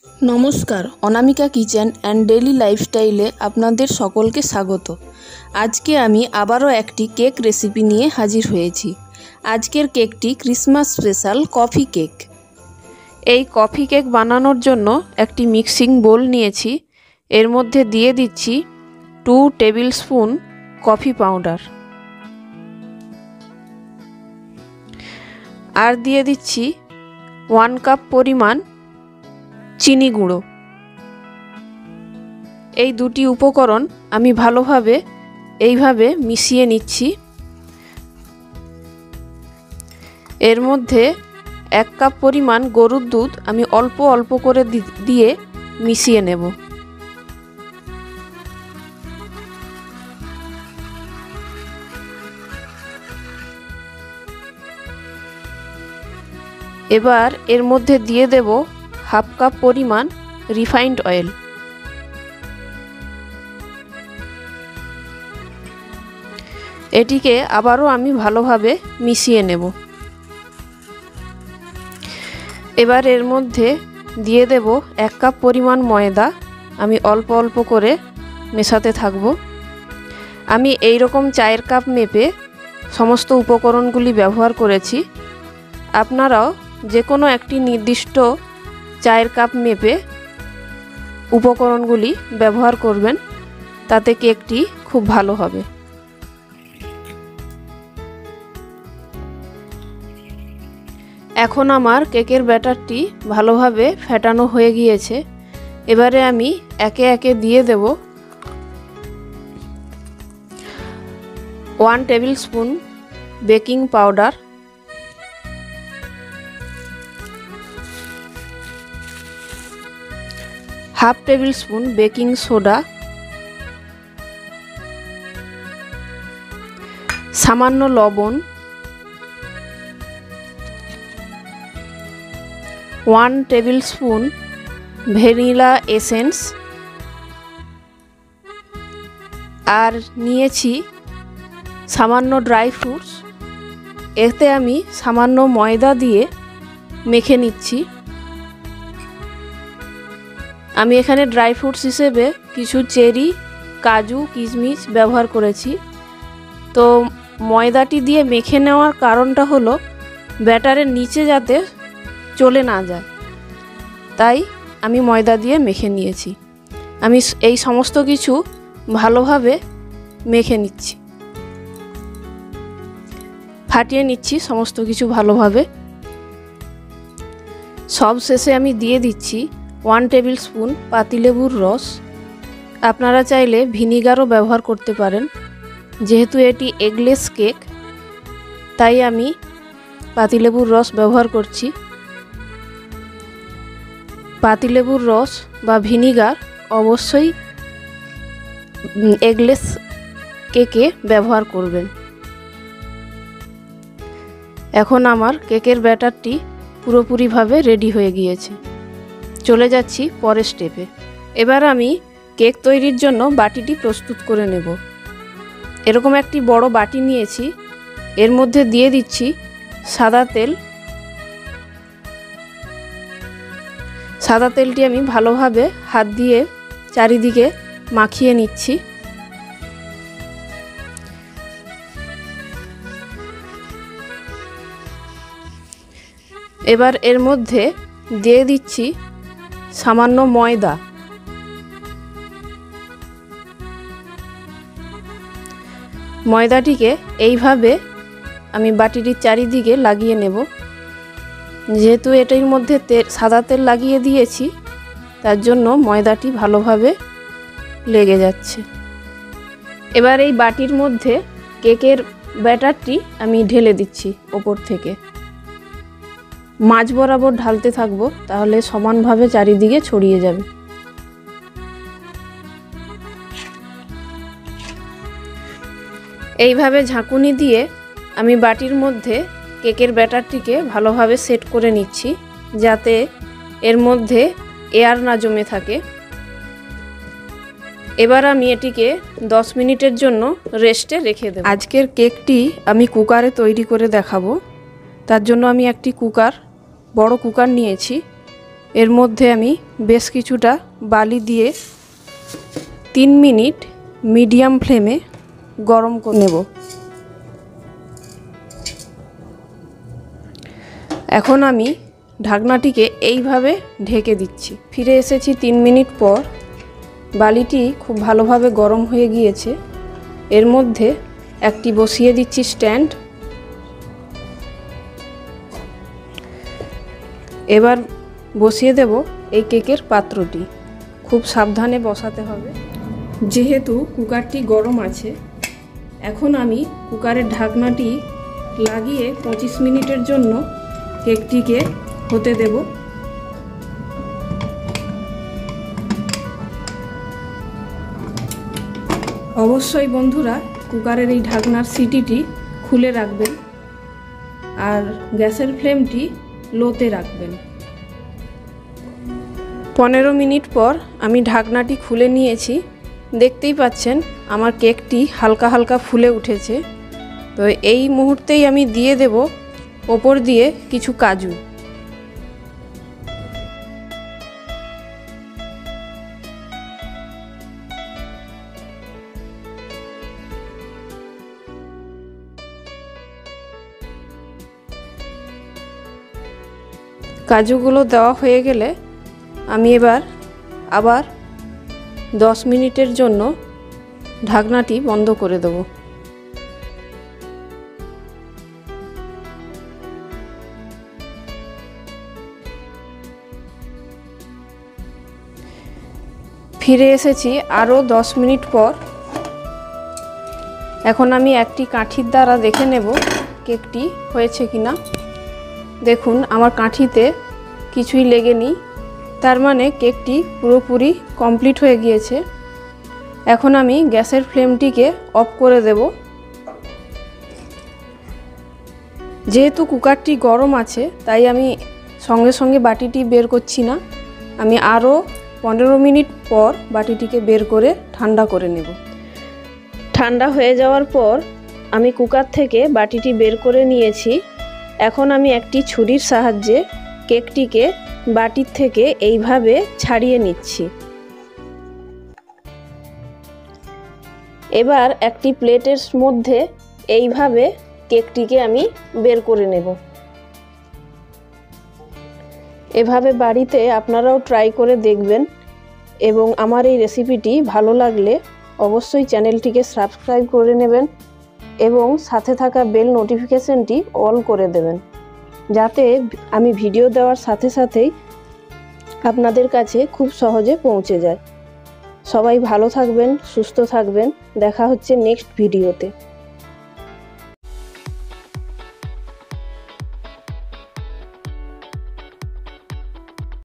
নমস্কার, অনামিকা kitchen and daily লাইফস্টাইলে আপনাদের সকলকে স্বাগত। আজকে আমি আবারও একটি কেক রেসিপি নিয়ে হাজির হয়েছি। আজকের কেকটি ক্রিসমাস স্পেশাল কফি কেক। এই কফি কেক বানানোর জন্য একটি মিক্সিং বোল নিয়েছি। এর মধ্যে দিয়ে দিচ্ছি 2 টেবিল স্পুন কফি পাউডার, আর দিয়ে দিচ্ছি 1 কাপ পরিমাণ চিনি গুঁড়ো। এই দুটি উপকরণ আমি ভালোভাবে এইভাবে মিশিয়ে নিচ্ছি। এর মধ্যে 1 কাপ পরিমাণ গরুর দুধ আমি অল্প অল্প করে দিয়ে মিশিয়ে নেব। এবার এর মধ্যে দিয়ে দেব 1/2 কাপ পরিমাণ রিফাইন্ড অয়েল। এটিকে আবারও আমি ভালোভাবে মিশিয়ে নেব। এবার এর মধ্যে দিয়ে দেব 1 কাপ পরিমাণ ময়দা। আমি অল্প অল্প করে মেশাতে থাকব। আমি এই রকম চায়ের কাপ মেপে সমস্ত উপকরণগুলি ব্যবহার করেছি। আপনারাও যে কোনো একটি নির্দিষ্ট চায়ের কাপ মেপে উপকরণগুলি ব্যবহার করবেন, তাতে কেকটি খুব ভালো হবে। এখন আমার কেকের ব্যাটারটি ভালোভাবে ফেটানো হয়ে গিয়েছে। এবারে আমি একে একে দিয়ে দেব 1 tablespoon baking powder, 1/2 tablespoon baking soda, সামান্য লবণ, 1 টেবিল স্পুন ভ্যানিলা এসেন্স, আর নিয়েছি সামান্য ড্রাই ফ্রুটস। এতে আমি সামান্য ময়দা দিয়ে মেখে নিচ্ছি। আমি এখানে ড্রাই ফ্রুটস হিসেবে কিছু চেরি, কাজু, কিশমিশ ব্যবহার করেছি। তো ময়দাটি দিয়ে মেখে নেওয়ার কারণটা হলো ব্যাটারের নিচে যাতে চলে না যায়, তাই আমি ময়দা দিয়ে মেখে নিয়েছি। আমি এই সমস্ত কিছু ভালোভাবে মেখে নিচ্ছি, ফাটিয়ে নিচ্ছি সমস্ত কিছু ভালোভাবে। সব শেষে আমি দিয়ে দিচ্ছি 1 টেবিল স্পুন পাতিলেবুর রস। আপনারা চাইলে ভিনিগারও ব্যবহার করতে পারেন। যেহেতু এটি এগলেস কেক, তাই আমি পাতিলেবুর রস ব্যবহার করছি। পাতিলেবুর রস বা ভিনিগার অবশ্যই এগলেস কেকে ব্যবহার করবেন। এখন আমার কেকের ব্যাটারটি পুরোপুরিভাবে রেডি হয়ে গিয়েছে। চলে যাচ্ছি পরের স্টেপে। এবার আমি কেক তৈরির জন্য বাটিটি প্রস্তুত করে নেব। এরকম একটি বড় বাটি নিয়েছি। এর মধ্যে দিয়ে দিচ্ছি সাদা তেল। সাদা তেলটি আমি ভালোভাবে হাত দিয়ে চারিদিকে মাখিয়ে নিচ্ছি। এবার এর মধ্যে দিয়ে দিচ্ছি সামান্য ময়দা। ময়দাটিকে এইভাবে আমি বাটিটির চারিদিকে লাগিয়ে নেব। যেহেতু এটার মধ্যে সাদা তেল লাগিয়ে দিয়েছি, তার জন্য ময়দাটি ভালোভাবে লেগে যাচ্ছে। এবার এই বাটির মধ্যে কেকের ব্যাটারটি আমি ঢেলে দিচ্ছি ওপর থেকে। মাঝ বরাবর ঢালতে থাকবো, তাহলে সমানভাবে চারিদিকে ছড়িয়ে যাবে। এইভাবে ঝাঁকুনি দিয়ে আমি বাটির মধ্যে কেকের ব্যাটারটিকে ভালোভাবে সেট করে নিচ্ছি, যাতে এর মধ্যে এয়ার না জমে থাকে। এবার আমি এটিকে 10 মিনিটের জন্য রেস্টে রেখে দেব। আজকের কেকটি আমি কুকারে তৈরি করে দেখাবো। তার জন্য আমি একটি বড় কুকার নিয়েছি। এর মধ্যে আমি বেশ কিছুটা বালি দিয়ে 3 মিনিট মিডিয়াম ফ্লেমে গরম করে নেব। এখন আমি ঢাকনাটিকে এইভাবে ঢেকে দিচ্ছি। ফিরে এসেছি 3 মিনিট পর। বালিটি খুব ভালোভাবে গরম হয়ে গিয়েছে। এর মধ্যে একটি বসিয়ে দিচ্ছি স্ট্যান্ড। এবার বসিয়ে দেব এই কেকের পাত্রটি। খুব সাবধানে বসাতে হবে, যেহেতু কুকারটি গরম আছে। এখন আমি কুকারের ঢাকনাটি লাগিয়ে 25 মিনিটের জন্য কেকটিকে হতে দেব। অবশ্যই বন্ধুরা কুকারের এই ঢাকনার সিটিটি খুলে রাখবেন আর গ্যাসের ফ্লেমটি লোতে রাখবেন। 15 মিনিট পর আমি ঢাকনাটি খুলে নিয়েছি। দেখতেই পাচ্ছেন আমার কেকটি হালকা হালকা ফুলে উঠেছে। তো এই মুহূর্তেই আমি দিয়ে দেব ওপর দিয়ে কিছু কাজু। কাজুগুলো দেওয়া হয়ে গেলে আমি এবার আবার 10 মিনিটের জন্য ঢাকনাটি বন্ধ করে দেব। ফিরে এসেছি আরও 10 মিনিট পর। এখন আমি একটি কাঠির দ্বারা দেখে নেব কেকটি হয়েছে কিনা। দেখুন আমার কাঠিতে কিছুই লেগেনি, তার মানে কেকটি পুরোপুরি কমপ্লিট হয়ে গিয়েছে। এখন আমি গ্যাসের ফ্লেমটিকে অফ করে দেব। যেহেতু কুকারটি গরম আছে তাই আমি সঙ্গে সঙ্গে বাটিটি বের করছি না। আমি আরও 15 মিনিট পর বাটিটিকে বের করে ঠান্ডা করে নেব। ঠান্ডা হয়ে যাওয়ার পর আমি কুকার থেকে বাটিটি বের করে নিয়েছি। এখন আমি একটি ছুরির সাহায্যে কেকটিকে বাটির থেকে এইভাবে ছাড়িয়ে নিচ্ছি। এবার একটি প্লেটের মধ্যে এইভাবে কেকটিকে আমি বের করে নেব। এভাবে বাড়িতে আপনারাও ট্রাই করে দেখবেন এবং আমার এই রেসিপিটি ভালো লাগলে অবশ্যই চ্যানেলটিকে সাবস্ক্রাইব করে নেবেন এবং সাথে থাকা বেল নোটিফিকেশনটি অল করে দেবেন, যাতে আমি ভিডিও দেওয়ার সাথে সাথেই আপনাদের কাছে খুব সহজে পৌঁছে যায়। সবাই ভালো থাকবেন, সুস্থ থাকবেন। দেখা হচ্ছে নেক্সট ভিডিওতে।